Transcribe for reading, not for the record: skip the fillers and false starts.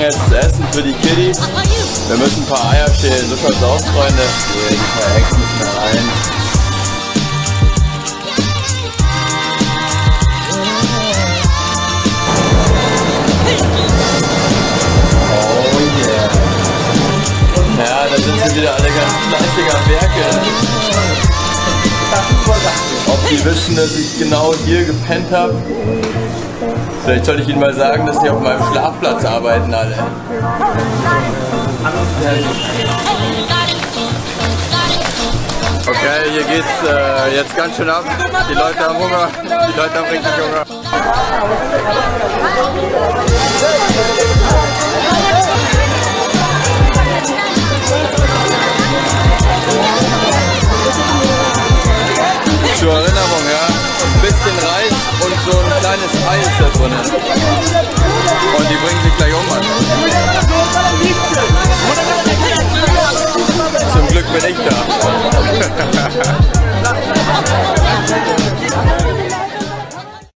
jetzt Essen für die Kiddies. Wir müssen ein paar Eier schälen. So schaut's aus, Freunde. Hier, die paar Eggs müssen da rein. Oh yeah. Ja, da sind sie wieder alle ganz fleißig am Werke. Ob die wissen, dass ich genau hier gepennt habe? Vielleicht sollte ich Ihnen mal sagen, dass die auf meinem Schlafplatz arbeiten alle. Okay, hier geht's jetzt ganz schön ab. Die Leute haben Hunger. Die Leute haben richtig Hunger. Zur Erinnerung, ja, ein bisschen Reis und so ein kleines Ei ist da drin.